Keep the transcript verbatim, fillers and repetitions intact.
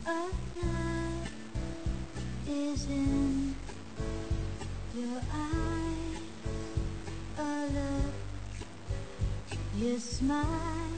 A light is in your eyes, a look, your smile.